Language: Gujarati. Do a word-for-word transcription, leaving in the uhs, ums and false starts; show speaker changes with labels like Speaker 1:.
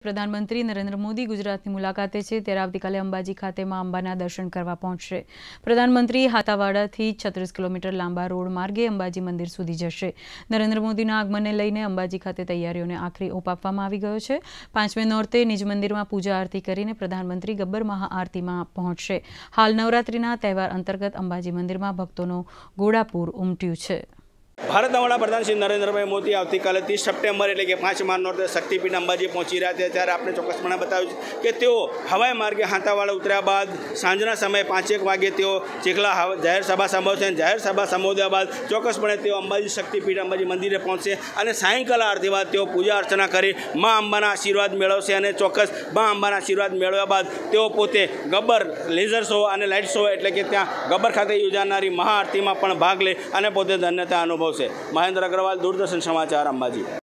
Speaker 1: પ્રધાનમંત્રી નરેન્દ્ર મોદી ગુજરાતની મુલાકાતે છે ત્યારે આવતીકાલે અંબાજી ખાતે માં અંબાના દર્શન કરવા પહોંચશે। પ્રધાનમંત્રી હાથાવાડાથી છત્રીસ કિલોમીટર લાંબા રોડ માર્ગે અંબાજી મંદિર સુધી જશે। નરેન્દ્ર મોદીના આગમનને લઈને અંબાજી ખાતે તૈયારીઓને આખરી ઓપ આપવામાં આવી ગયો છે। પાંચમે નોરતે નિજ મંદિરમાં પૂજા આરતી કરીને પ્રધાનમંત્રી ગબ્બર મહાઆરતીમાં પહોંચશે। હાલ નવરાત્રિના તહેવાર અંતર્ગત અંબાજી મંદિરમાં ભક્તોનો ઘોડાપૂર ઉમટ્યું છે।
Speaker 2: ભારતના વડાપ્રધાન શ્રી નરેન્દ્રભાઈ મોદી આવતીકાલે ત્રીસ સપ્ટેમ્બર એટલે કે પાંચ માર્ચ નોરતે શક્તિપીઠ અંબાજી પહોંચી રહ્યા છે। ત્યારે આપણે ચોક્કસપણે બતાવ્યું છે કે તેઓ હવાઈ માર્ગે હાથાવાડા ઉતર્યા બાદ સાંજના સમયે પાંચેક વાગે તેઓ ચીખલા જાહેર સભા સંબોધશે। જાહેર સભા સંબોધ્યા બાદ ચોક્કસપણે તેઓ અંબાજી શક્તિપીઠ અંબાજી મંદિરે પહોંચશે અને સાયંકાલ આરતી બાદ તેઓ પૂજા અર્ચના કરી મા અંબાના આશીર્વાદ મેળવશે અને ચોક્કસ મા અંબાના આશીર્વાદ મેળવ્યા બાદ તેઓ પોતે ગબ્બર લેઝર શો અને લાઇટ શો એટલે કે ત્યાં ગબ્બર ખાતે યોજાનારી મહાઆરતીમાં પણ ભાગ લે અને પોતે ધન્યતા અનુભવશે। મહેન્દ્ર અગ્રવાલ, દૂરદર્શન સમાચાર, અંબાજી।